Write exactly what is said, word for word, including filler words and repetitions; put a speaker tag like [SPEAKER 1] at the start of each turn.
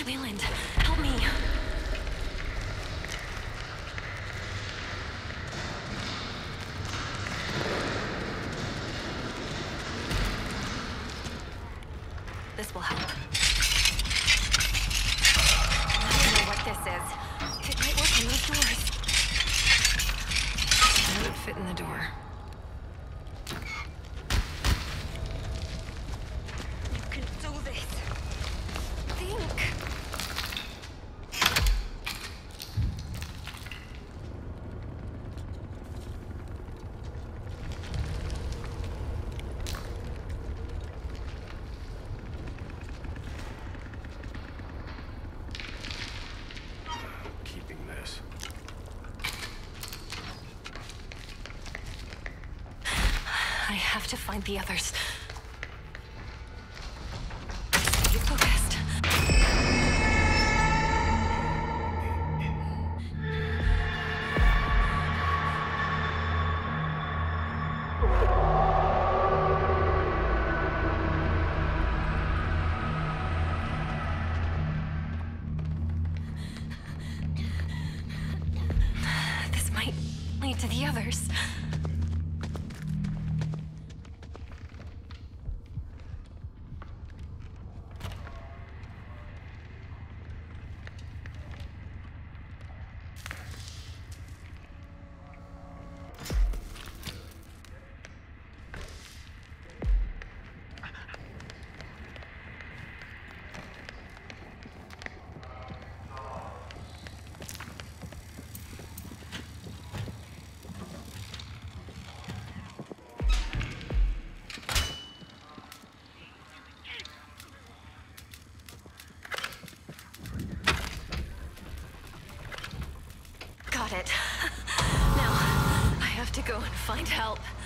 [SPEAKER 1] Wayland, help me. This will help. I don't know what this is. It might work in those doors. It wouldn't fit in the door. You can do this. Think.
[SPEAKER 2] Keeping this.
[SPEAKER 1] I have to find the others. Stay focused. This might lead to the others. Got it. Now, I have to go and find help.